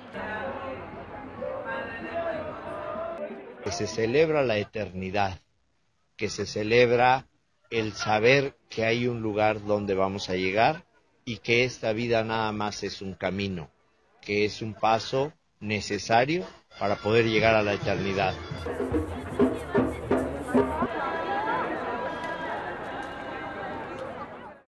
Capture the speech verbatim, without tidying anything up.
Que se celebra la eternidad, que se celebra el saber que hay un lugar donde vamos a llegar y que esta vida nada más es un camino, que es un paso necesario para poder llegar a la eternidad.